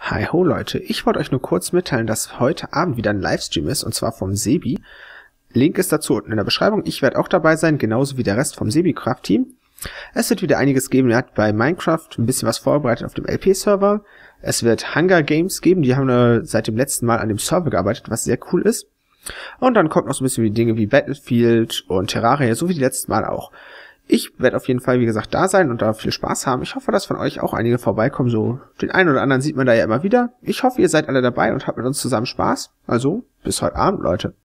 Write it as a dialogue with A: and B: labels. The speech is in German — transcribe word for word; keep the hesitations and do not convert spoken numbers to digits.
A: Hi ho Leute, ich wollte euch nur kurz mitteilen, dass heute Abend wieder ein Livestream ist, und zwar vom Sebi. Link ist dazu unten in der Beschreibung. Ich werde auch dabei sein, genauso wie der Rest vom Sebi-Craft-Team. Es wird wieder einiges geben. Er hat bei Minecraft ein bisschen was vorbereitet auf dem L P-Server. Es wird Hunger Games geben, die haben äh, seit dem letzten Mal an dem Server gearbeitet, was sehr cool ist. Und dann kommt noch so ein bisschen wie Dinge wie Battlefield und Terraria, so wie die letzten Mal auch. Ich werde auf jeden Fall, wie gesagt, da sein und da viel Spaß haben. Ich hoffe, dass von euch auch einige vorbeikommen. So den einen oder anderen sieht man da ja immer wieder. Ich hoffe, ihr seid alle dabei und habt mit uns zusammen Spaß. Also, bis heute Abend, Leute.